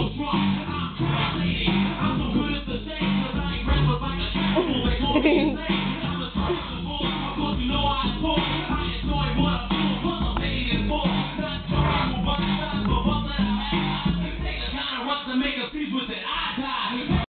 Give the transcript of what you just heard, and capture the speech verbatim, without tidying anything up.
drunk. I'm crazy. I'm so good at the stage, cause I ain't rappers like a chapel. They call me insane. I'm responsible. Of course, you know I pull. I enjoy what I'm